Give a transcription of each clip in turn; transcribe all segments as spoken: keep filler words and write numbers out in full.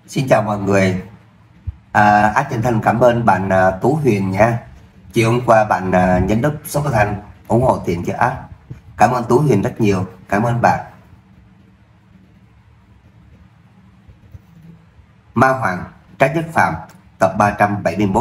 Xin chào mọi người. À, Ác chân thành cảm ơn bạn à, Tú Huyền nha. Chiều hôm qua bạn à, nhấn nút số thanh ủng hộ tiền cho Ác. Cảm ơn Tú Huyền rất nhiều. Cảm ơn bạn. Ma Hoàng Trái Nhất Phàm tập ba trăm bảy mươi mốt.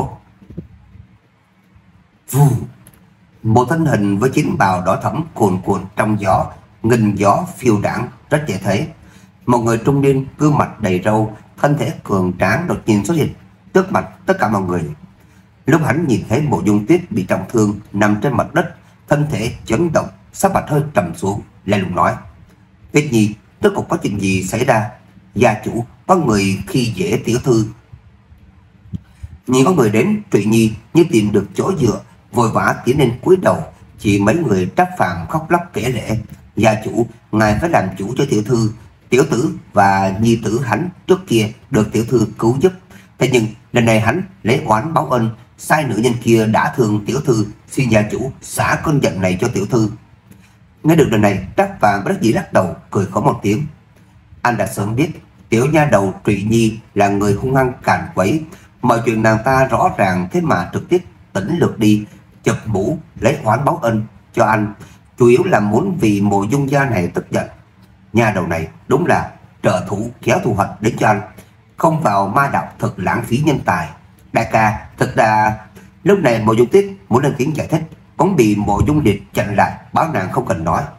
Vù. Một thân hình với chiến bào đỏ thẫm cuồn cuộn trong gió, nghênh gió phiêu đãng rất dễ thấy. Một người trung niên, gương mặt đầy râu, thân thể cường tráng đột nhiên xuất hiện trước mặt tất cả mọi người. Lúc hắn nhìn thấy Mộ Dung Tuyết bị trọng thương nằm trên mặt đất, thân thể chấn động, sắc mặt hơi trầm xuống, lạnh lùng nói: Tuyết Nhi, rốt cuộc có chuyện gì xảy ra? Gia chủ, có người khi dễ tiểu thư. Nhìn có người đến, Trụy Nhi như tìm được chỗ dựa, vội vã tiến lên cúi đầu. Chỉ mấy người Trác Phàm khóc lóc kể lể: Gia chủ, ngài phải làm chủ cho tiểu thư. Tiểu tử và nhi tử hắn trước kia được tiểu thư cứu giúp, thế nhưng lần này hắn lấy oán báo ân, sai nữ nhân kia đã thương tiểu thư, xin gia chủ xả cơn giận này cho tiểu thư. Nghe được lần này, Trác Phàm bất đắc dĩ lắc đầu, cười khổ một tiếng. Anh đã sớm biết tiểu nha đầu Trụy Nhi là người hung hăng càn quấy, mọi chuyện nàng ta rõ ràng, thế mà trực tiếp tỉnh lược đi, chụp mũ lấy oán báo ân cho anh, chủ yếu là muốn vì Mộ Dung gia này tức giận. Nhà đầu này đúng là trợ thủ kéo thù hận đến cho anh, không vào ma đạo thật lãng phí nhân tài. Đại ca, thật là... Lúc này Mộ Dung Tuyết muốn lên tiếng giải thích, cũng bị Mộ Dung Liệt chặn lại, báo nàng không cần nói.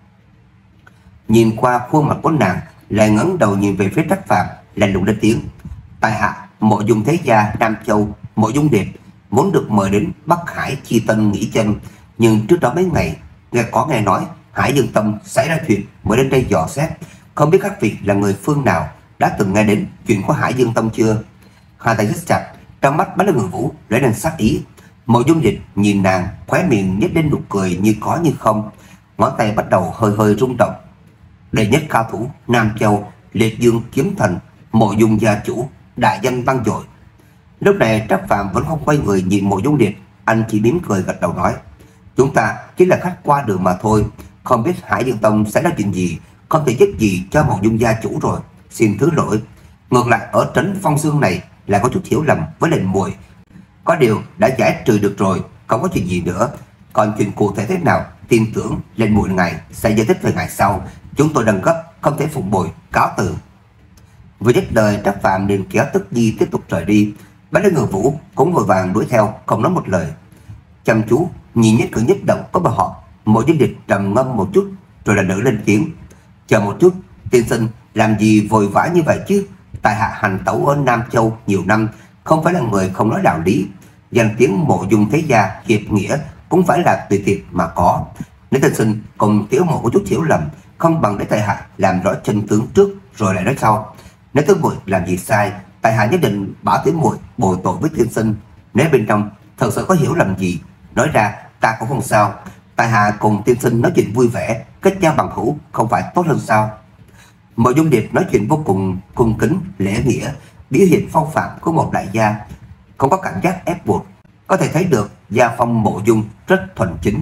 Nhìn qua khuôn mặt của nàng, lại ngẩng đầu nhìn về phía Trác Phàm, lạnh lùng lên tiếng: Tại hạ Mộ Dung Thế Gia Nam Châu Mộ Dung Liệt muốn được mời đến Bắc Hải Chi Tân nghỉ chân, nhưng trước đó mấy ngày nghe có nghe nói Hải Dương Tông xảy ra chuyện mới đến đây dò xét, không biết các vị là người phương nào, đã từng nghe đến chuyện của Hải Dương Tông chưa? Hai tay rất chặt, trong mắt bắn lên Người Vũ lấy lên sát ý. Mộ Dung Liệt nhìn nàng, khóe miệng nhếch lên nụ cười như có như không, ngón tay bắt đầu hơi hơi rung động. Đệ nhất cao thủ Nam Châu, Liệt Dương kiếm thần, Mộ Dung gia chủ, đại danh vang dội. Lúc này Trác Phàm vẫn không quay người nhìn Mộ Dung Liệt, anh chỉ mỉm cười gật đầu nói: Chúng ta chỉ là khách qua đường mà thôi, không biết Hải Dương Tông xảy ra chuyện gì, không thể giúp gì cho Mộ Dung gia chủ rồi, xin thứ lỗi. Ngược lại ở trấn Phong Dương này là có chút hiểu lầm với lệnh muội, có điều đã giải trừ được rồi, không có chuyện gì nữa. Còn chuyện cụ thể thế nào, tin tưởng lệnh muội ngài sẽ giải thích về ngày sau, chúng tôi đang gấp không thể phục bồi, cáo từ. Vừa dứt lời, Trác Phàm liền kéo Tức Nhi tiếp tục rời đi. Bá Lê Người Vũ cũng vội vàng đuổi theo, không nói một lời. Chăm chú nhìn nhất cử nhất động của bọn họ, Mộ Dung Liệt trầm ngâm một chút rồi lần nữa lên tiếng: Chờ một chút, tiên sinh làm gì vội vã như vậy chứ? Tại hạ hành tẩu ở Nam Châu nhiều năm, không phải là người không nói đạo lý. Danh tiếng Mộ Dung Thế Gia hiệp nghĩa cũng phải là tùy tiệc mà có. Nếu tiên sinh cùng tiểu mộ có chút hiểu lầm, không bằng để tại hạ làm rõ chân tướng trước rồi lại nói sau. Nếu tôi muội làm gì sai, tại hạ nhất định bảo tiểu muội bồi tội với tiên sinh. Nếu bên trong thật sự có hiểu lầm gì, nói ra ta cũng không sao. Tại hạ cùng tiên sinh nói chuyện vui vẻ, kết giao bằng hữu không phải tốt hơn sao? Mộ Dung Liệt nói chuyện vô cùng cung kính lễ nghĩa, biểu hiện phong phạm của một đại gia, không có cảm giác ép buộc, có thể thấy được gia phong Mộ Dung rất thuần chính.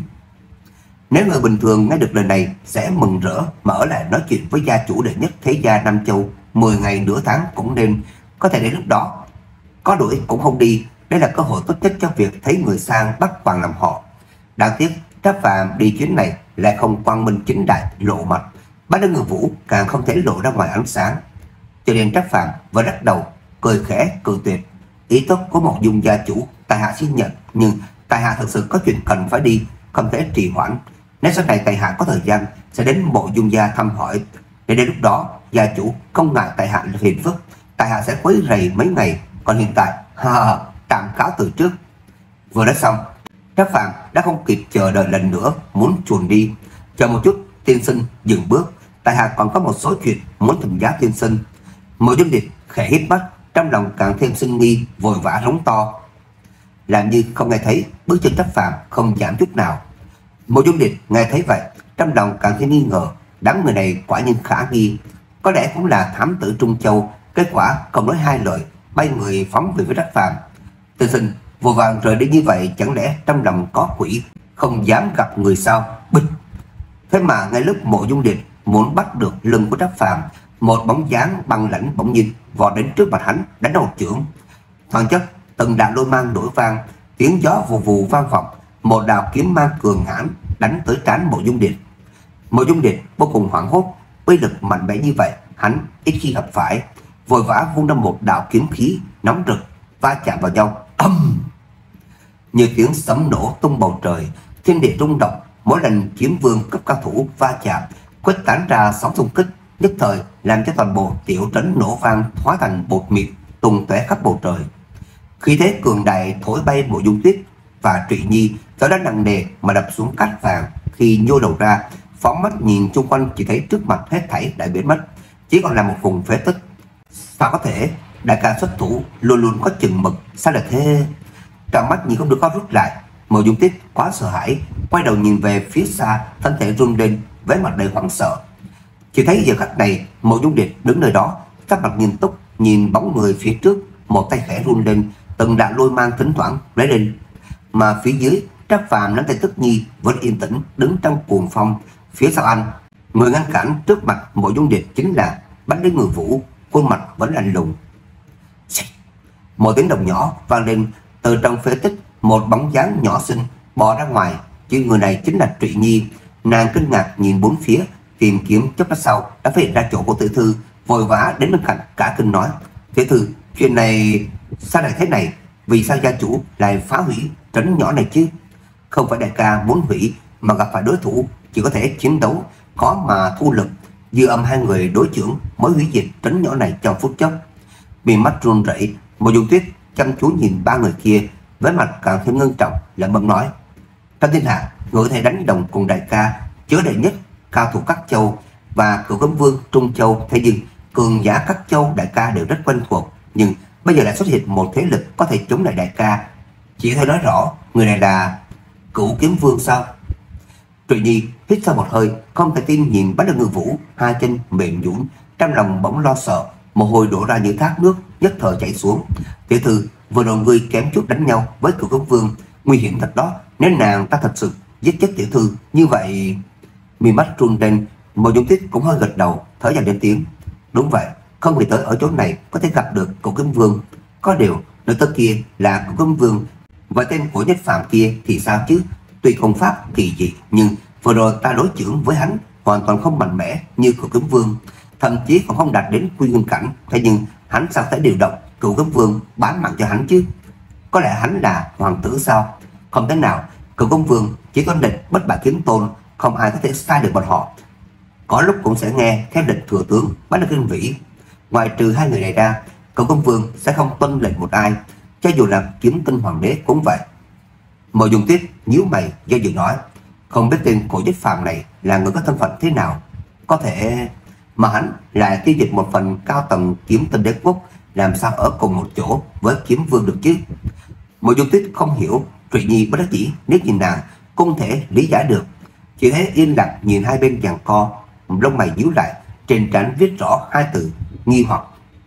Nếu người bình thường nghe được lời này sẽ mừng rỡ mà ở lại nói chuyện với gia chủ đệ nhất thế gia Nam Châu mười ngày nửa tháng cũng nên, có thể đến lúc đó có đuổi cũng không đi. Đây là cơ hội tốt nhất cho việc thấy người sang bắt vàng làm họ. Đáng tiếc Trác Phàm đi chuyến này lại không quang minh chính đại lộ mặt, Bá Lê Người Vũ càng không thể lộ ra ngoài ánh sáng. Cho nên Trác Phàm vừa lắc đầu cười khẽ cự tuyệt: Ý tốt của Mộ Dung gia chủ tại hạ xin nhận, nhưng tại hạ thật sự có chuyện cần phải đi, không thể trì hoãn. Nếu sau này tại hạ có thời gian sẽ đến Mộ Dung gia thăm hỏi, để đến lúc đó gia chủ không ngại tại hạ phiền phức, tại hạ sẽ quấy rầy mấy ngày. Còn hiện tại ha tạm cáo từ trước. Vừa nói xong, Trác Phàm đã không kịp chờ đợi lần nữa muốn chuồn đi. Chờ một chút, tiên sinh dừng bước, tại hạ còn có một số chuyện muốn thỉnh giáo tiên sinh. Mộ Dung Liệt khẽ hít mắt, trong lòng càng thêm sinh nghi, vội vã rống to. Làm như không nghe thấy, bước chân Trác Phàm không giảm chút nào. Mộ Dung Liệt nghe thấy vậy, trong lòng càng thêm nghi ngờ, đám người này quả nhiên khả nghi, có lẽ cũng là thám tử Trung Châu. Kết quả không nói hai lời, bay người phóng về với Trác Phàm. Tiên sinh vội vàng rời đi như vậy, chẳng lẽ trong lòng có quỷ, không dám gặp người sao? Bịch! Thế mà ngay lúc Mộ Dung Liệt muốn bắt được lưng của Trác Phàm, Một bóng dáng băng lãnh bỗng nhiên vọt đến trước mặt hắn, đánh một chưởng. Thoáng chốc, từng đạo lôi mang nổi vang, tiếng gió vù vù vang vọng, một đạo kiếm mang cường hãn đánh tới trán Mộ Dung Điệp. Mộ Dung Điệp vô cùng hoảng hốt, uy lực mạnh mẽ như vậy hắn ít khi gặp phải, vội vã vung ra một đạo kiếm khí nóng rực va chạm vào nhau. Âm! Như tiếng sấm nổ tung bầu trời, thiên địa rung động. Mỗi lần kiếm vương cấp cao thủ va chạm, khuếch tán ra sóng xung kích, nhất thời làm cho toàn bộ tiểu trấn nổ vang, hóa thành bột mịn tung tóe khắp bầu trời. Khí thế cường đại thổi bay Mộ Dung Tuyết và Trụy Nhi gió đã nặng nề mà đập xuống cát vàng. Khi nhô đầu ra, phóng mắt nhìn chung quanh, chỉ thấy trước mặt hết thảy đã biến mất, chỉ còn là một vùng phế tích. Sao có thể? Đại ca xuất thủ luôn luôn có chừng mực, sao lại thế? Tròng mắt nhìn không được có rút lại. Mộ Dung Tuyết quá sợ hãi, quay đầu nhìn về phía xa, thân thể run lên, vẻ mặt đầy hoảng sợ. Chỉ thấy giờ khắc này, Mộ Dung Điệp đứng nơi đó, sắc mặt nghiêm túc nhìn bóng người phía trước, một tay khẽ run lên, từng đạo lôi mang thỉnh thoảng lóe lên. Mà phía dưới, Trác Phàm nắm tay Tức Nhi vẫn yên tĩnh đứng trong cuồng phong. Phía sau anh, người ngăn cản trước mặt Mộ Dung Điệp chính là Bách Lý Người Vũ, khuôn mặt vẫn lạnh lùng. Một tiếng động nhỏ vang lên, từ trong phế tích một bóng dáng nhỏ xinh bò ra ngoài, chứ người này chính là Trụy Nhi. Nàng kinh ngạc nhìn bốn phía, tìm kiếm, chốc lát sau đã phát hiện ra chỗ của tiểu thư, vội vã đến bên cạnh cả kinh nói: "Tiểu thư, chuyện này sao lại thế này? Vì sao gia chủ lại phá hủy trấn nhỏ này chứ?" "Không phải đại ca muốn hủy, mà gặp phải đối thủ chỉ có thể chiến đấu, khó mà thu lực. Dư âm hai người đối chưởng mới hủy diệt trấn nhỏ này trong phút chốc." Mi mắt run rẩy, Mộ Dung Tuyết chăm chú nhìn ba người kia, với mặt càng thêm ngưng trọng, lẩm bẩm nói: "Trong thiên hạ, người có thể đánh đồng cùng đại ca chớ đệ nhất cao thủ Các Châu và Cửu Cấm Vương Trung Châu, thế nhưng cường giả Các Châu đại ca đều rất quen thuộc, nhưng bây giờ lại xuất hiện một thế lực có thể chống lại đại ca. Chỉ thể nói rõ người này là Cửu Kiếm Vương sao?" Trụy Nhi hít sâu một hơi, không thể tin nhìn Bách Lý Người Vũ, hai chân mềm nhũn, trong lòng bỗng lo sợ, mồ hôi đổ ra như thác nước, nhất thời chảy xuống. "Tiểu thư, vừa rồi ngươi kém chút đánh nhau với Cửu Cấm Vương, nguy hiểm thật đó, nếu nàng ta thật sự giết chết tiểu thư như vậy..." Mi mắt run lên, Mộ Dung Tuyết cũng hơi gật đầu, thở dài lên tiếng: "Đúng vậy, không nghĩ tới ở chỗ này có thể gặp được Cửu Kiếm Vương. Có điều nữ tử kia là Cửu Kiếm Vương, và tên của Nhất Phàm kia thì sao chứ? Tuy công pháp kỳ dị, nhưng vừa rồi ta đối chưởng với hắn hoàn toàn không mạnh mẽ như Cửu Kiếm Vương, thậm chí còn không đạt đến quy nguyên cảnh. Thế nhưng hắn sao thể điều động Cửu Kiếm Vương bán mạng cho hắn chứ? Có lẽ hắn là hoàng tử sao? Không thể nào, Cửu Kiếm Vương chỉ có địch Bất Bại Kiếm Tôn, không ai có thể sai được bọn họ. Có lúc cũng sẽ nghe theo địch thừa tướng Bách Lý Kinh Vĩ. Ngoài trừ hai người này ra, Cửu Kiếm Vương sẽ không tuân lệnh một ai, cho dù là Kiếm Tinh Hoàng đế cũng vậy." Mộ Dung Tuyết nhíu mày do dự nói: "Không biết tên của Nhất Phàm này là người có thân phận thế nào? Có thể mà hắn lại tiêu diệt một phần cao tầng Kiếm Tinh Đế quốc, làm sao ở cùng một chỗ với Kiếm Vương được chứ?" Mộ Dung Tuyết không hiểu, Trụy Nhi bất đắc dĩ liếc nhìn nàng, không thể lý giải được, chỉ thấy yên lặng nhìn hai bên giằng co, lông mày nhíu lại, trên trán viết rõ hai từ nghi hoặc.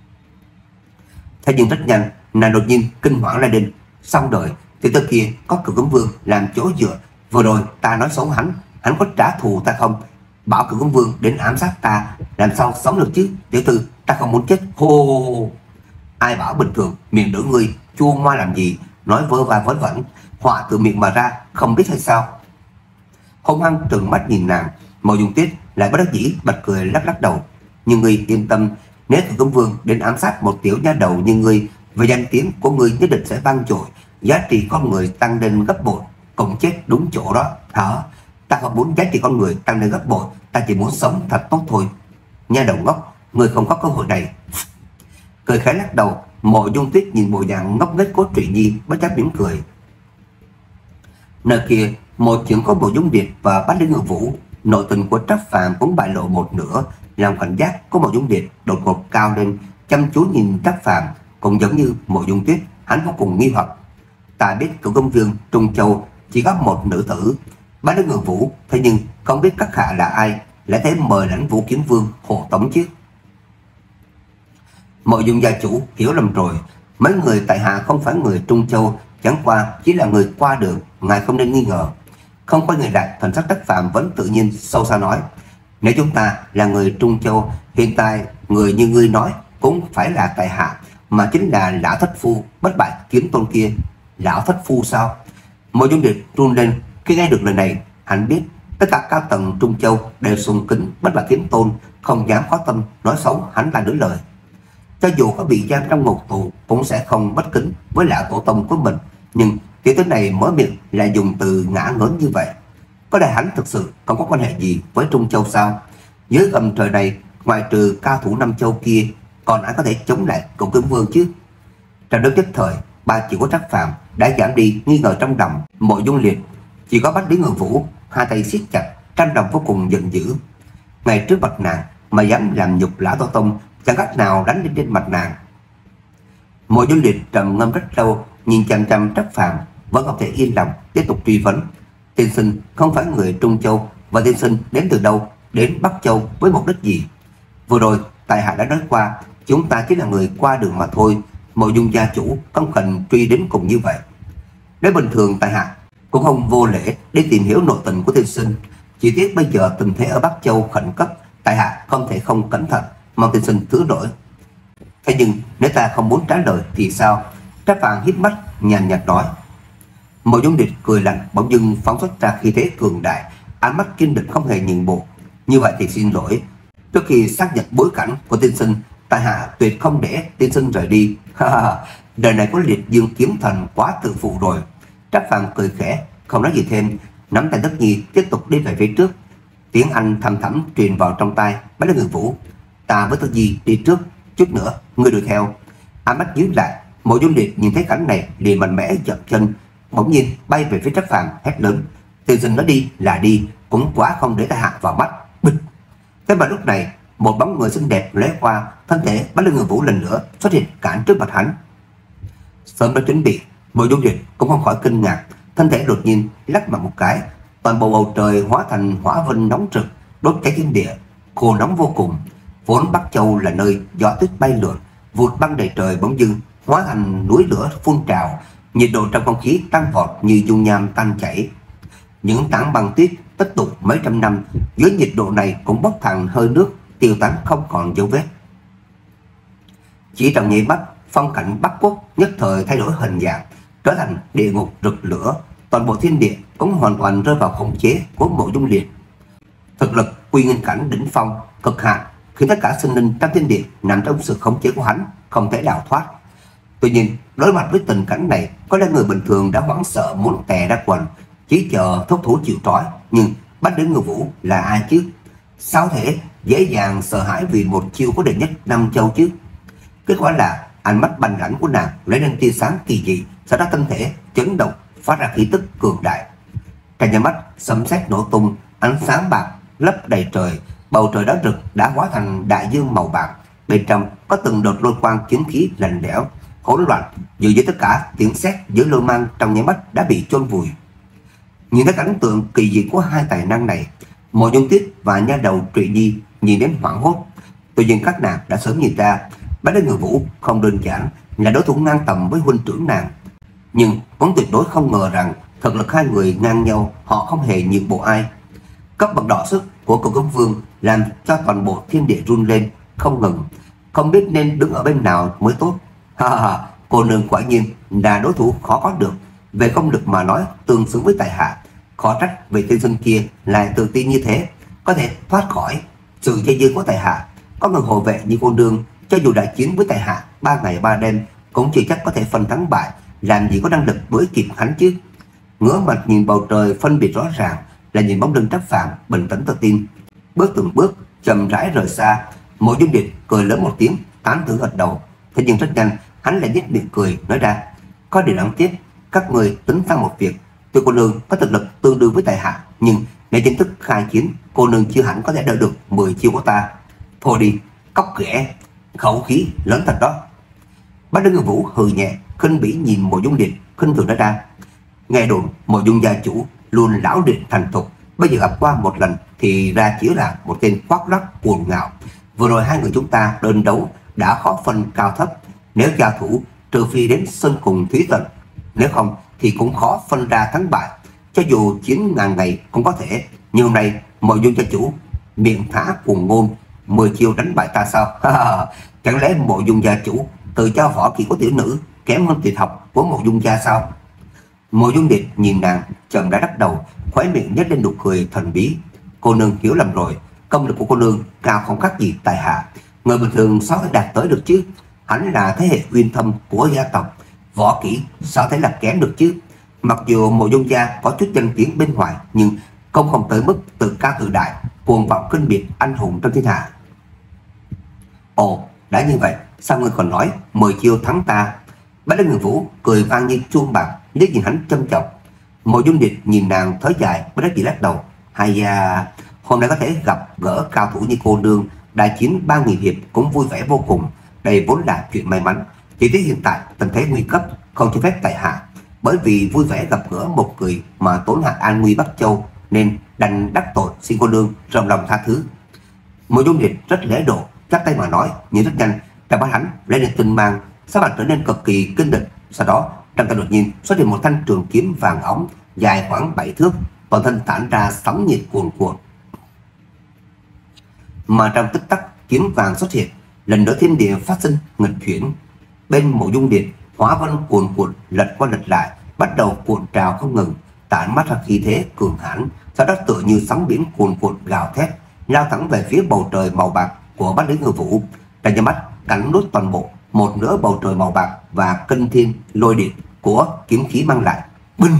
Thế nhưng rất nhanh, nàng đột nhiên kinh hoàng la lên: "Xong đời, tiểu tử kia có Cửu Kiếm Vương làm chỗ dựa, vừa rồi ta nói xấu hắn, hắn có trả thù ta không? Bảo Cửu Kiếm Vương đến ám sát ta, làm sao sống được chứ? Tiểu thư, ta không muốn chết." Hô! Ai bảo bình thường miệng đỡ ngươi chua ngoa làm gì, nói vơ va vớ vẩn, họa từ miệng mà ra, không biết hay sao? Hung hăng trừng mắt nhìn nàng, Mộ Dung Tuyết lại bất đắc dĩ bật cười lắc lắc đầu: "Nhưng ngươi yên tâm, nếu Cửu Kiếm Vương đến ám sát một tiểu nha đầu như ngươi, về danh tiếng của ngươi nhất định sẽ vang dội, giá trị con người tăng lên gấp bội, cùng chết đúng chỗ đó." "Hả? Ta không muốn giá trị con người tăng lên gấp bội, ta chỉ muốn sống thật tốt thôi." "Nha đầu ngốc, ngươi không có cơ hội này." Cười khẽ lắc đầu, Mộ Dung Tuyết nhìn bộ dạng ngốc nghếch của Trụy Nhi bất chấp mỉm cười. Nơi kia, một chuyện có Mộ Dung Điệp và Bách Lý Người Vũ, nội tình của Trác Phàm cũng bại lộ một nửa, làm cảnh giác của Mộ Dung Điệp đột ngột cao lên, chăm chú nhìn Trác Phàm, cũng giống như Mộ Dung Tuyết, hắn vô cùng nghi hoặc. Ta biết Cửu Kiếm Vương Trung Châu chỉ có một nữ tử, Bách Lý Người Vũ, thế nhưng không biết các hạ là ai, lại thế mời Lãnh Vũ Kiếm Vương hộ tống chứ? Mộ Dung gia chủ hiểu lầm rồi, mấy người tại hạ không phải người Trung Châu, chẳng qua chỉ là người qua đường, ngài không nên nghi ngờ. Không quay người lại, thần sắc Trác Phàm vẫn tự nhiên sâu xa nói: "Nếu chúng ta là người Trung Châu, hiện tại người như ngươi nói cũng phải là tại hạ, mà chính là lão thất phu bất bại kiếm tôn kia. Lão thất phu sao? Mộ Dung Điệp run lên khi nghe được lời này. Hắn biết tất cả cao tầng Trung Châu đều sùng kính bất bại kiếm tôn, không dám có tâm nói xấu hắn là nửa lời. Cho dù có bị giam trong ngục tù cũng sẽ không bất kính với lão tổ tông của mình. Nhưng tiểu tử này mở miệng lại dùng từ ngã ngớn như vậy. Có lẽ hắn thực sự không có quan hệ gì với Trung Châu sao? Dưới gầm trời này, ngoài trừ cao thủ Nam Châu kia, còn ai có thể chống lại Cổ Kiếm Vương chứ? Trong lúc nhất thời, ba chỉ có Trác Phàm đã giảm đi nghi ngờ trong lòng Mộ Dung Liệt. Chỉ có Bách Lý Ngự Vũ hai tay siết chặt, trong lòng vô cùng giận dữ. Ngay trước mặt nàng mà dám làm nhục lão tổ tông, chẳng cách nào đánh lên trên mặt nàng. Mộ Dung Liệt trầm ngâm rất lâu, nhìn chằm chằm Trác Phàm, vẫn không thể yên lòng tiếp tục truy vấn. Tiên sinh không phải người Trung Châu, và tiên sinh đến từ đâu, đến Bắc Châu với mục đích gì? Vừa rồi tại hạ đã nói qua, chúng ta chỉ là người qua đường mà thôi. Mộ Dung gia chủ không cần truy đến cùng như vậy. Nếu bình thường tại hạ cũng không vô lễ để tìm hiểu nội tình của tiên sinh. Chỉ tiếc bây giờ tình thế ở Bắc Châu khẩn cấp, tại hạ không thể không cẩn thận, mong tiên sinh thứ lỗi. Thế nhưng nếu ta không muốn trả lời thì sao? Trác Phàm hít mắt nhàn nhạt nói. Mộ Dung Điệp cười lạnh, bỗng dưng phóng xuất ra khí thế cường đại, ánh mắt kiên định không hề nhượng bộ. Như vậy thì xin lỗi, trước khi xác nhận bối cảnh của tiên sinh, tại hạ tuyệt không để tiên sinh rời đi. Đời này có Liệt Dương kiếm thần quá tự phụ rồi. Trác Phàm cười khẽ, không nói gì thêm, nắm tay Tất Nhi tiếp tục đi về phía trước. Tiếng Anh thầm thẳm truyền vào trong tai Bách Lý Ngự Vũ. Ta với Tất Nhi đi trước, chút nữa ngươi đuổi theo. Ánh mắt nhíu lại, Mộ Dung Điệp nhìn thấy cảnh này liền mạnh mẽ dậm chân, bỗng nhiên bay về phía Trác Phàm hét lớn. Tiên sinh nói đi là đi, cũng quá không để ta hạ vào mắt. Bịch. Thế mà lúc này một bóng người xinh đẹp lóe qua, thân thể Bách Lý Ngự Vũ lần nữa xuất hiện cản trước mặt hắn. Sớm đã chuẩn bị, Mộ Dung Điệp cũng không khỏi kinh ngạc, thân thể đột nhiên lắc mạnh một cái, toàn bộ bầu trời hóa thành hỏa vân nóng rực, đốt cháy thiên địa, khô nóng vô cùng. Vốn Bắc Châu là nơi gió tuyết bay lượn, vụt băng đầy trời bỗng dưng hóa thành núi lửa phun trào, nhiệt độ trong không khí tăng vọt như dung nham tan chảy. Những tảng băng tuyết tích tụ mấy trăm năm dưới nhiệt độ này cũng bốc thẳng hơi nước, tiêu tán không còn dấu vết. Chỉ trong nháy mắt, phong cảnh Bắc Quốc nhất thời thay đổi hình dạng, trở thành địa ngục rực lửa. Toàn bộ thiên địa cũng hoàn toàn rơi vào khống chế của Mộ Dung Liệt. Thực lực quy nguyên cảnh đỉnh phong cực hạn, khi tất cả sinh linh trong thiên địa nằm trong sự khống chế của hắn, không thể đào thoát. Tuy nhiên, đối mặt với tình cảnh này, có lẽ người bình thường đã hoảng sợ muốn tè ra quần, chỉ chờ thúc thủ chịu trói. Nhưng Bách Lý Ngự Vũ là ai chứ? Sao thể dễ dàng sợ hãi vì một chiêu của đệ nhất Nam Châu chứ? Kết quả là ánh mắt bành lãnh của nàng lấy lên tia sáng kỳ dị, sau đó thân thể chấn động, phát ra khí tức cường đại. Trong nháy mắt, sấm sét nổ tung, ánh sáng bạc lấp đầy trời, bầu trời đỏ rực đã hóa thành đại dương màu bạc. Bên trong có từng đợt lôi quang kiếm khí lạnh lẽo, hỗn loạn, giữa với tất cả tiếng sét giữa lôi mang trong nháy mắt đã bị chôn vùi. Nhìn thấy cảnh tượng kỳ dị của hai tài năng này, Mộ Dung Tuyết và nha đầu Trụy Nhi nhìn đến hoảng hốt. Tuy nhiên các nàng đã sớm nhìn ra Bách Lý Ngự Vũ không đơn giản là đối thủ ngang tầm với huynh trưởng nàng, nhưng cũng tuyệt đối không ngờ rằng thực lực hai người ngang nhau, họ không hề nhượng bộ ai. Cấp bậc đọ sức của Cổ Kiếm Vương làm cho toàn bộ thiên địa run lên không ngừng, không biết nên đứng ở bên nào mới tốt. Ha ha, cô nương quả nhiên là đối thủ khó có được. Về công lực mà nói tương xứng với tại hạ, khó trách vị tiên sinh kia lại tự tin như thế, có thể thoát khỏi sự dây dưa của tại hạ. Có người hộ vệ như cô nương, cho dù đại chiến với tại hạ ba ngày ba đêm cũng chưa chắc có thể phân thắng bại, làm gì có năng lực đuổi kịp hắn chứ. Ngửa mặt nhìn bầu trời phân biệt rõ ràng, là nhìn bóng lưng Trác Phàm bình tĩnh tự tin, bước từng bước chậm rãi rời xa. Mộ Dung Điệp cười lớn một tiếng, tán thưởng gật đầu. Thế nhưng rất nhanh hắn lại nhếch miệng cười nói ra, có điều đáng tiếc, các người tính sang một việc. Tuy cô nương có thực lực tương đương với tại hạ, nhưng để chính thức khai chiến, cô nương chưa hẳn có thể đỡ được mười chiêu của ta. Thôi đi, cóc ghẻ, khẩu khí lớn thật đó. Bách Lý Ngự Vũ hừ nhẹ, khinh bỉ nhìn Mộ Dung Điệp, khinh thường nói ra, nghe đồn Mộ Dung gia chủ luôn lão luyện thành thục, bây giờ gặp qua một lần thì ra chỉ là một tên khoác lác cuồng ngạo. Vừa rồi hai người chúng ta đơn đấu đã khó phân cao thấp, nếu giao thủ trừ phi đến sơn cùng thủy tận, nếu không thì cũng khó phân ra thắng bại. Cho dù chiến ngàn ngày cũng có thể, nhưng hôm nay Mộ Dung gia chủ miệng thả cuồng ngôn, mười chiêu đánh bại ta sao? Chẳng lẽ Mộ Dung gia chủ tự cho võ kỹ của tiểu nữ kém hơn tuyệt học của Mộ Dung gia sao? Mộ Dung Điệp nhìn nàng, chậm đã lắc đầu, khóe miệng nhếch lên nụ cười thần bí. Cô nương hiểu lầm rồi, công lực của cô nương cao không khác gì tài hạ, người bình thường sao thể đạt tới được chứ? Hắn là thế hệ uyên thâm của gia tộc, võ kỹ sao thể là kém được chứ? Mặc dù Mộ Dung gia có chút danh tiếng bên ngoài, nhưng không không tới mức tự cao tự đại, cuồng vọng khinh biệt anh hùng trong thiên hạ. Ồ, đã như vậy, sao ngươi còn nói mười chiêu thắng ta? Bách Lý Ngự Vũ cười vang như chuông bạc, liếc nhìn hắn châm chọc. Mộ Dung Điệp nhìn nàng thở dài, bất đắc dĩ lắc đầu. Hay da, hôm nay có thể gặp gỡ cao thủ như cô nương, đại chiến ba nghìn hiệp cũng vui vẻ vô cùng. Đây vốn là chuyện may mắn, chỉ tiếc hiện tại tình thế nguy cấp, không cho phép tại hạ. Bởi vì vui vẻ gặp gỡ một người mà tổn hại an nguy Bắc Châu, nên đành đắc tội, xin cô nương rộng lòng tha thứ. Mộ Dung Điệp rất lễ độ, chắp tay mà nói, nhưng rất nhanh trong mắt hắn lấy lên tinh mang, sắc mặt trở nên cực kỳ kinh địch. Sau đó trong tay đột nhiên xuất hiện một thanh trường kiếm vàng óng dài khoảng bảy thước, toàn thân tản ra sóng nhiệt cuồn cuộn. Mà trong tích tắc kiếm vàng xuất hiện, lần nữa thiên địa phát sinh nghịch chuyển. Bên Mộ Dung Điệp hóa vân cuồn cuộn lật qua lật lại, bắt đầu cuộn trào không ngừng, tản mắt ra khí thế cường hãn, sau đó tựa như sóng biển cuồn cuộn gào thét, lao thẳng về phía bầu trời màu bạc của Bách Lý Ngự Vũ. Trong nháy mắt cắn nuốt toàn bộ một nửa bầu trời màu bạc và kinh thiên lôi điện của kiếm khí mang lại. Binh!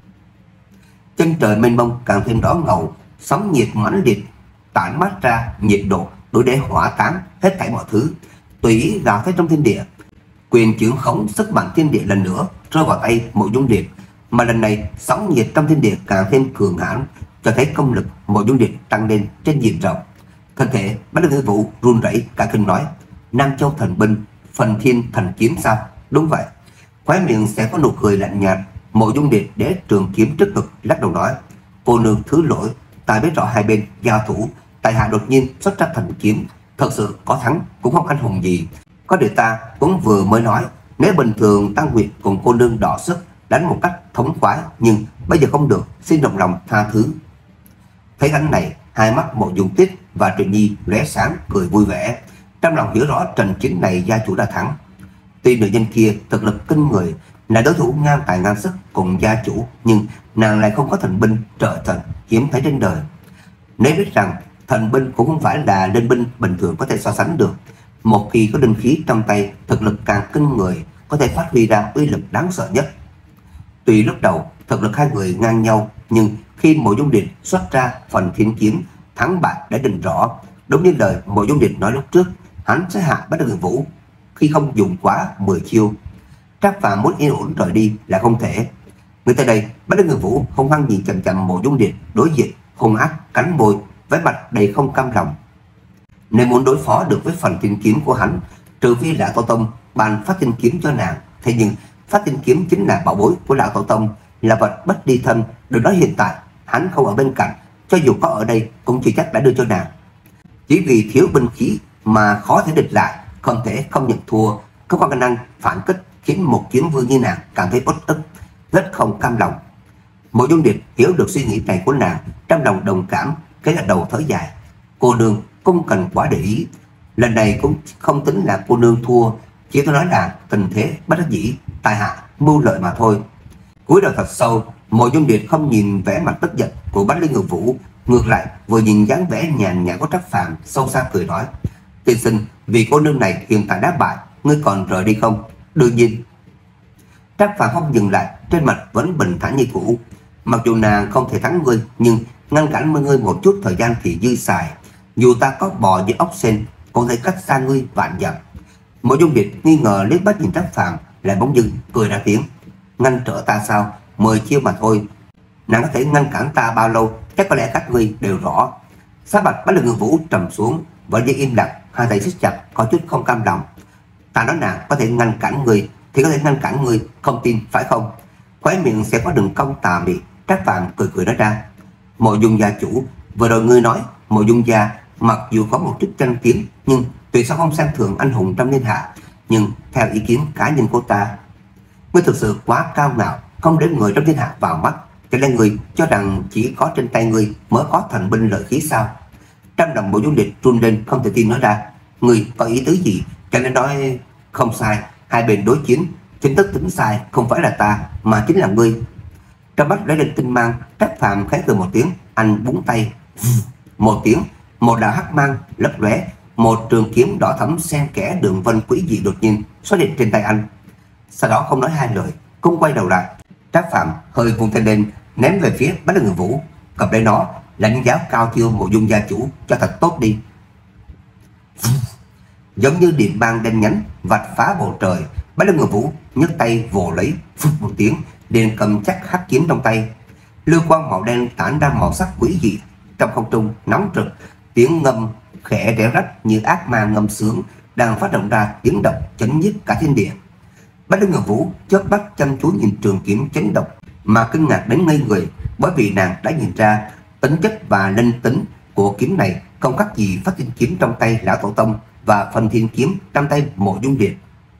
Chân trời mênh mông càng thêm đỏ ngầu, sóng nhiệt mãnh liệt tản mát ra nhiệt độ đủ để hỏa táng hết thảy mọi thứ, tùy ý gào thét trong thiên địa. Quyền trưởng khống sức mạnh thiên địa lần nữa rơi vào tay Mộ Dung Điệp, mà lần này sóng nhiệt trong thiên địa càng thêm cường hãn, cho thấy công lực Mộ Dung Điệp tăng lên trên diện rộng. Thân thể Bách Lý Ngự Vũ run rẩy cả kinh nói, Nam Châu thần binh, Phần Thiên thần kiếm sao? Đúng vậy. Khóe miệng sẽ có nụ cười lạnh nhạt. Mộ Dung Điệp để trường kiếm trước ngực lắc đầu nói, cô nương thứ lỗi, ta biết rõ hai bên giao thủ, tại hạ đột nhiên xuất ra thần kiếm, thật sự có thắng cũng không anh hùng gì. Có điều ta cũng vừa mới nói, nếu bình thường Tăng Nguyệt cùng cô nương đỏ sức đánh một cách thống khoái, nhưng bây giờ không được, xin rộng lòng tha thứ. Thấy hắn này, hai mắt Mộ Dung Tuyết và Trịnh Nhi lóe sáng cười vui vẻ, trong lòng hiểu rõ trận chiến này gia chủ đã thắng. Tuy nữ nhân kia thực lực kinh người, là đối thủ ngang tài ngang sức cùng gia chủ, nhưng nàng lại không có thần binh trợ thần hiếm thấy trên đời. Nếu biết rằng thần binh cũng không phải là linh binh bình thường có thể so sánh được, một khi có linh khí trong tay, thực lực càng kinh người, có thể phát huy ra uy lực đáng sợ nhất. Tuy lúc đầu thực lực hai người ngang nhau, nhưng khi Mộ Dung Điệp xuất ra Phần Thiên kiếm, thắng bại đã định rõ. Đúng như lời Mộ Dung Điệp nói lúc trước, hắn sẽ hạ Bách Lý Ngự Vũ khi không dùng quá mười chiêu. Trác Phàm muốn yên ổn rời đi là không thể. Người tới đây, Bách Lý Ngự Vũ hung hăng nhìn chằm chằm Mộ Dung Điệp đối diện, hung ác cắn môi, vẻ mặt đầy không cam lòng. Nếu muốn đối phó được với Phần Thiên kiếm của hắn, trừ phi Lão Tổ Tông ban Phát Thiên kiếm cho nàng. Thế nhưng Phát Thiên kiếm chính là bảo bối của Lão Tổ Tông, là vật bất ly thân. Đừng nói hiện tại hắn không ở bên cạnh, cho dù có ở đây cũng chưa chắc đã đưa cho nàng. Chỉ vì thiếu binh khí mà khó thể địch lại, không thể không nhận thua, không có khả năng phản kích, khiến một kiếm vương như nàng cảm thấy uất ức, rất không cam lòng. Mộ Dung Điệp hiểu được suy nghĩ này của nàng, trong lòng đồng cảm, cái gật đầu thở dài. Cô nương không cần quá để ý, lần này cũng không tính là cô nương thua, chỉ tôi nói là tình thế bất đắc dĩ, tại hạ mưu lợi mà thôi. Cúi đầu thật sâu, Mộ Dung Điệp không nhìn vẻ mặt tức giận của Bách Lý Ngự Vũ, ngược lại vừa nhìn dáng vẻ nhàn nhã của Trác Phàm, sâu xa cười nói, tiên sinh, vì cô nương này hiện tại đã bại, ngươi còn rời đi không? Đương nhiên. Trác Phàm không dừng lại, trên mặt vẫn bình thản như cũ. Mặc dù nàng không thể thắng ngươi, nhưng ngăn cản ngươi một chút thời gian thì dư xài. Dù ta có bò như ốc sên, cũng thể cách xa ngươi vạn dặm. Mộ Dung Điệp nghi ngờ liếc mắt nhìn Trác Phàm, lại bỗng dưng cười ra tiếng. Ngăn trở ta sao? Mười chiêu mà thôi. Nàng có thể ngăn cản ta bao lâu, chắc có lẽ các ngươi đều rõ. Sắc mặt Bách Lý Ngự Vũ trầm xuống, vẫn giữ im lặng, hai tay siết chặt, có chút không cam lòng. Ta nói nàng có thể ngăn cản ngươi thì có thể ngăn cản ngươi, không tin phải không? Khóe miệng sẽ có đường cong tà mị, Trác Phàm cười cười nói ra. Mộ Dung gia chủ, vừa rồi ngươi nói Mộ Dung gia mặc dù có một chút tranh tiếng, nhưng tuyệt sao không xem thường anh hùng trong thiên hạ. Nhưng theo ý kiến cá nhân của ta, ngươi thực sự quá cao ngạo, không để người trong thiên hạ vào mắt. Cho nên người cho rằng chỉ có trên tay ngươi mới có thần binh lợi khí sao? Trong lòng Mộ Dung Điệp run lên không thể tin nói ra. Người có ý tứ gì? Cho nên nói không sai, hai bên đối chiến, chính thức tính sai không phải là ta mà chính là ngươi. Trong mắt lóe lên tinh mang, Trác Phàm khẽ cười một tiếng, anh búng tay. Một tiếng, một đạo hắc mang lấp lóe, một trường kiếm đỏ thẫm xen kẽ đường vân quỷ dị đột nhiên xuất hiện trên tay anh. Sau đó không nói hai lời, cũng quay đầu lại. Trác Phàm hơi vung tay lên, ném về phía Bách Lân Ngự Vũ, cầm lấy nó, lãnh giáo cao chiêu Mộ Dung gia chủ cho thật tốt đi. Giống như điện băng đen nhánh vạch phá bầu trời, Bách Lân Ngự Vũ nhấc tay vồ lấy, phút một tiếng, liền cầm chắc hắc kiếm trong tay. Lưu quang màu đen tản ra màu sắc quỷ dị, trong không trung nóng rực, tiếng ngâm khẽ rẽ rách như ác ma ngâm sướng đang phát động ra tiếng động chấn nhiếp cả thiên địa. Bách Lân Ngự Vũ chớp mắt chăm chú nhìn trường kiếm chấn động mà kinh ngạc đến ngây người, bởi vì nàng đã nhìn ra tính chất và linh tính của kiếm này không khác gì phát thiên kiếm trong tay lão tổ tông và phần thiên kiếm trong tay Mộ Dung Điệp.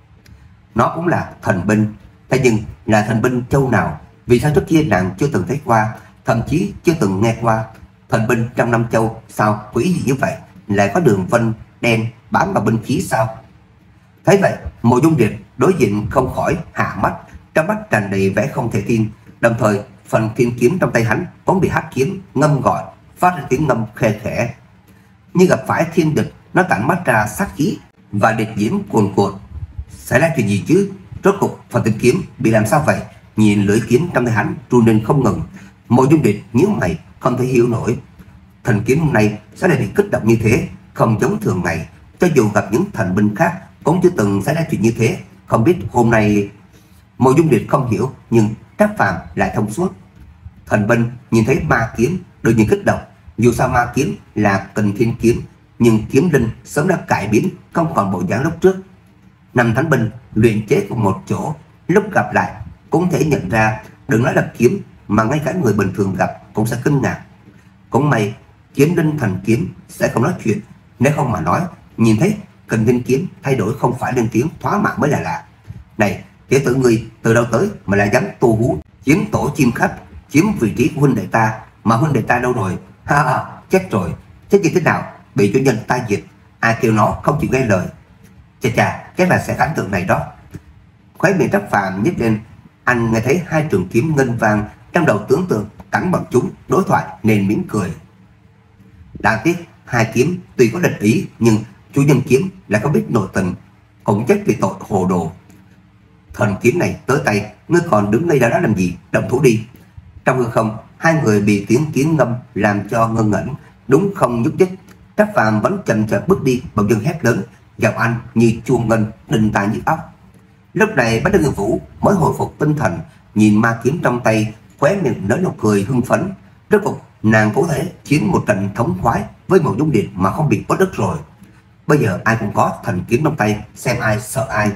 Nó cũng là thần binh, thế nhưng là thần binh châu nào? Vì sao trước kia nàng chưa từng thấy qua, thậm chí chưa từng nghe qua? Thần binh trong năm châu sao quỷ gì như vậy, lại có đường vân đen bám vào binh khí sao? Thấy vậy, Mộ Dung Điệp đối diện không khỏi hạ mắt, trong mắt tràn đầy vẻ không thể tin. Đồng thời phần thiên kiếm trong tay hắn cũng bị hắc kiếm ngâm gọi, phát ra tiếng ngâm khe khẽ. Như gặp phải thiên địch, nó tản mắt ra sát khí và địch diễm cuồn cuộn. Xảy ra chuyện gì chứ? Rốt cục phần thiên kiếm bị làm sao vậy? Nhìn lưỡi kiếm trong tay hắn run lên không ngừng, Mộ Dung Điệp nhíu mày không thể hiểu nổi. Thần kiếm hôm nay sẽ lại bị kích động như thế, không giống thường ngày. Cho dù gặp những thần binh khác cũng chưa từng xảy ra chuyện như thế, không biết hôm nay. Mộ Dung Điệp không hiểu, nhưng Trác Phàm lại thông suốt. Thần binh nhìn thấy ma kiếm đột nhiên kích động, dù sao ma kiếm là Kình Thiên kiếm, nhưng kiếm linh sớm đã cải biến, không còn bộ dáng lúc trước. Năm thánh binh luyện chế cùng một chỗ, lúc gặp lại cũng thể nhận ra, đừng nói là kiếm mà ngay cả người bình thường gặp cũng sẽ kinh ngạc. Cũng may kiếm linh thần kiếm sẽ không nói chuyện, nếu không mà nói nhìn thấy Kình Thiên kiếm thay đổi không phải lên tiếng thoá mạ mới là lạ. Này, tiểu tử ngươi từ đâu tới mà lại dám tu hú chiếm tổ chim khách, chiếm vị trí của huynh đệ ta, mà huynh đệ ta đâu rồi? Ha ha, chết rồi, chết như thế nào? Bị chủ nhân ta diệt, ai kêu nó không chịu nghe lời. Chà chà, chắc là sẽ cảnh tượng này đó. Khóe miệng Trác Phàm nhếch lên, anh nghe thấy hai trường kiếm ngân vang, trong đầu tưởng tượng cắn bằng chúng đối thoại nên mỉm cười. Đáng tiếc hai kiếm tuy có định ý, nhưng chủ nhân kiếm lại không biết nội tình, cũng chết vì tội hồ đồ. Thần kiếm này tới tay, ngươi còn đứng ngay đó đó làm gì? Động thủ đi. Trong hư không, hai người bị tiếng kiếm ngâm làm cho ngơ ngẩn, đúng không nhúc nhích. Trác Phàm vẫn chậm chậm bước đi, bỗng dưng hét lớn, giọng anh như chuông ngân đinh tai nhức óc. Lúc này Bách Lân Ngự Vũ mới hồi phục tinh thần, nhìn ma kiếm trong tay, khóe miệng nở nụ cười hưng phấn. Rốt cuộc nàng có thể chiến một trận thống khoái với Mộ Dung Điệp mà không bị bất ức rồi. Bây giờ ai cũng có thần kiếm trong tay, xem ai sợ ai.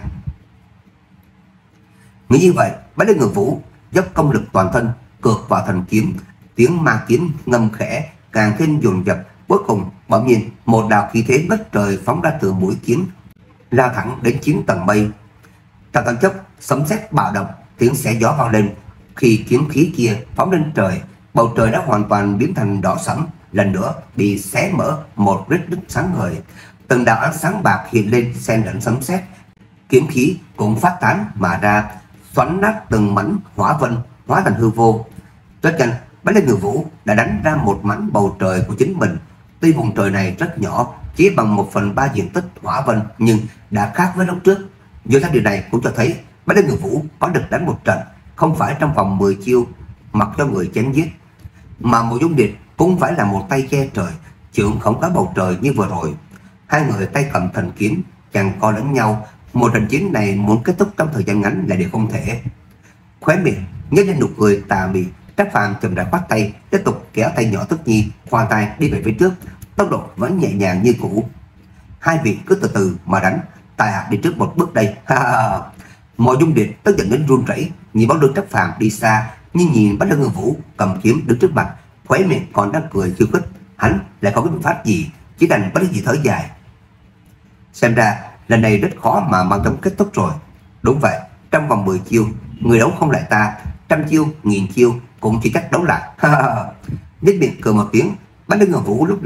Nghĩ như vậy, Bách Lân Ngự Vũ dốc công lực toàn thân cược vào thần kiếm, tiếng ma kiếm ngâm khẽ càng thêm dồn dập. Cuối cùng bỗng nhiên một đạo khí thế ngất trời phóng ra từ mũi kiếm, lao thẳng đến chín tầng mây. Trong thoáng chốc, sấm sét bạo động, tiếng xé gió vang lên. Khi kiếm khí kia phóng lên trời, bầu trời đã hoàn toàn biến thành đỏ sẫm, lần nữa bị xé mở một vết nứt sáng ngời. Từng đạo ánh sáng bạc hiện lên xen lẫn sấm sét, kiếm khí cũng phát tán mà ra, xoắn nát từng mảnh hỏa vân, hóa thành hư vô. Rất nhanh, Bách Lân Ngự Vũ đã đánh ra một mảnh bầu trời của chính mình. Tuy vùng trời này rất nhỏ, chỉ bằng một phần ba diện tích hỏa vân, nhưng đã khác với lúc trước. Dù sao điều này cũng cho thấy Bách Lân Ngự Vũ có được đánh một trận, không phải trong vòng mười chiêu mặc cho người chém giết. Mà Mộ Dung Điệp cũng phải là một tay che trời, chưởng không có bầu trời như vừa rồi. Hai người tay cầm thần kiếm giằng co lẫn nhau, một trận chiến này muốn kết thúc trong thời gian ngắn là điều không thể. Khóe miệng nhếch lên nụ cười tà mị, Trác Phàm chậm rãi khoát tay, tiếp tục kéo tay nhỏ Tức Nhi khoan tay đi về phía trước, tốc độ vẫn nhẹ nhàng như cũ. Hai vị cứ từ từ mà đánh, tại hạ đi trước một bước đây. Ha ha. Mộ Dung Điệp tức giận đến run rẩy, nhìn bóng lưng Trác Phàm đi xa, nhưng nhìn Bách Lân Ngự Vũ cầm kiếm đứng trước mặt, khóe miệng còn đang cười khiêu khích, hắn lại không có biện pháp gì, chỉ đành bất đắc dĩ thở dài. Xem ra lần này rất khó mà mang chóng kết thúc rồi. Đúng vậy, trong vòng mười chiêu người đấu không lại ta, trăm chiêu nghìn chiêu cũng chỉ cách đấu lại. Nhất miệng cười một tiếng, Bách Lân Ngự Vũ lúc này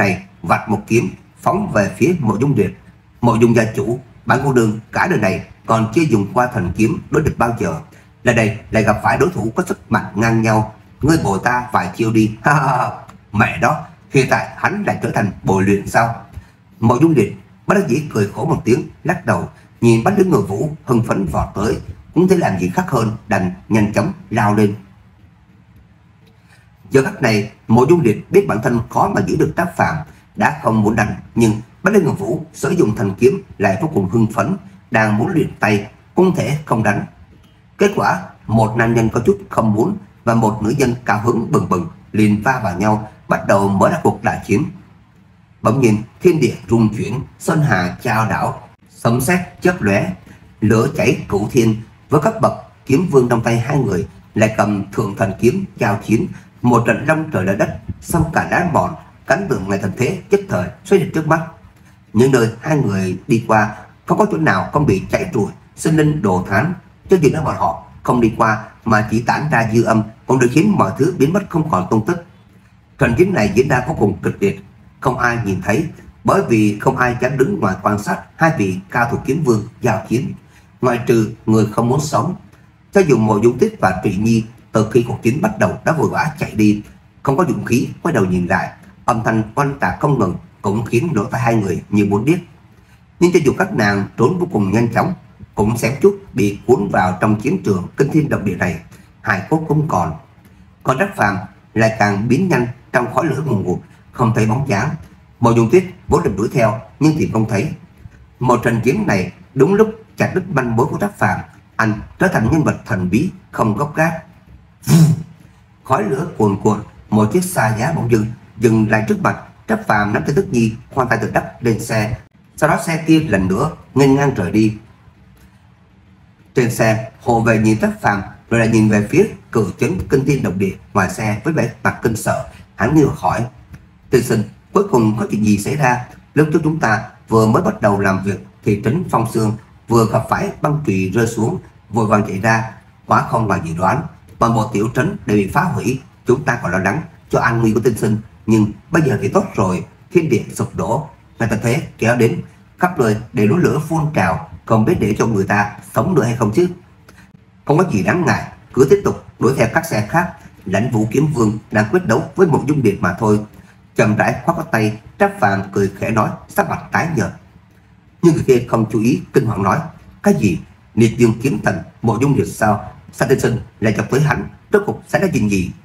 vạch một kiếm phóng về phía Mộ Dung Liệt. Mộ Dung gia chủ, bản cô nương cả đời này còn chưa dùng qua thần kiếm đối địch bao giờ, lần đây lại gặp phải đối thủ có sức mạnh ngang nhau, ngươi bồi ta vài chiêu đi. Ha ha ha. Mẹ đó, hiện tại hắn lại trở thành bồi luyện sao? Mộ Dung Liệt bất đắc dĩ cười khổ một tiếng, lắc đầu, nhìn bách đứng người Vũ hưng phấn vọt tới, cũng thấy làm gì khác hơn đành nhanh chóng lao lên. Giờ khắc này Mộ Dung Liệt biết bản thân khó mà giữ được Trác Phàm, đã không muốn đánh, nhưng bách đứng người Vũ sử dụng thần kiếm lại vô cùng hưng phấn, đang muốn luyện tay, không thể không đánh. Kết quả một nam nhân có chút không muốn và một nữ nhân cao hứng bừng bừng liền va vào nhau, bắt đầu mở ra cuộc đại chiến. Bỗng nhìn thiên địa rung chuyển, sơn hà chao đảo, sấm sét chớp lóe, lửa cháy cửu thiên. Với cấp bậc kiếm vương trong tay hai người lại cầm thượng thần kiếm giao chiến, một trận long trời lở đất, xong cả đá mòn, cảnh tượng ngày thần thế nhất thời xoay đến trước mắt. Những nơi hai người đi qua không có chỗ nào không bị cháy rụi, sinh linh đồ thán. Cho dù là bọn họ không đi qua mà chỉ tản ra dư âm, cũng được khiến mọi thứ biến mất không còn tung tích. Trận chiến này diễn ra vô cùng kịch liệt, không ai nhìn thấy, bởi vì không ai dám đứng ngoài quan sát hai vị cao thủ kiếm vương giao chiến, ngoại trừ người không muốn sống. Cho dù Mộ Dung Tích và Trụy Nhi từ khi cuộc chiến bắt đầu đã vội vã chạy đi, không có dũng khí quay đầu nhìn lại, âm thanh oanh tạc không ngừng cũng khiến lỗ tai hai người như muốn điếc. Nhưng cho dù các nàng trốn vô cùng nhanh chóng, cũng xém chút bị cuốn vào trong chiến trường kinh thiên động địa này, hài cốt không còn. Còn Trác Phàm lại càng biến nhanh trong khói lửa ngùn ngụt, không thấy bóng dáng. Mộ Dung Tuyết vốn định đuổi theo nhưng thì không thấy. Một trận chiến này đúng lúc chặt đứt manh mối của Trác Phàm, anh trở thành nhân vật thần bí không gốc gác. Khói lửa cuồn cuộn, một chiếc xa giá bỗng dưng dừng lại trước mặt. Trác Phàm nắm tay Tức Nhi, khoan tay từ đất lên xe, sau đó xe kia lần nữa nghênh ngang rời đi. Trên xe, hộ vệ nhìn Trác Phàm rồi lại nhìn về phía cự chấn kinh thiên động địa ngoài xe với vẻ mặt kinh sợ. Hắn nghi hoặc hỏi: tiên sinh, cuối cùng có chuyện gì xảy ra? Lúc trước chúng ta vừa mới bắt đầu làm việc thì trấn Phong Sương vừa gặp phải băng chùy rơi xuống, vội vàng chạy ra, quá không ngoài dự đoán, toàn bộ tiểu trấn đều bị phá hủy. Chúng ta còn lo lắng cho an nguy của tiên sinh, nhưng bây giờ thì tốt rồi, thiên địa sụp đổ, ngày tận thế kéo đến, khắp nơi đều núi lửa phun trào, không biết để cho người ta sống nữa hay không chứ? Không có gì đáng ngại, cứ tiếp tục đuổi theo các xe khác. Lãnh Vũ kiếm vương đang quyết đấu với Mộ Dung Liệt mà thôi. Chậm rãi khoác có tay, Trác Phàm cười khẽ nói, sắc mặt tái nhợt. Nhưng người kia không chú ý, kinh hoàng nói: cái gì? Liệt Dương kiếm thần Mộ Dung Liệt sao? Sao tiên sinh lại chọc tới hắn? Rốt cuộc xảy ra chuyện gì?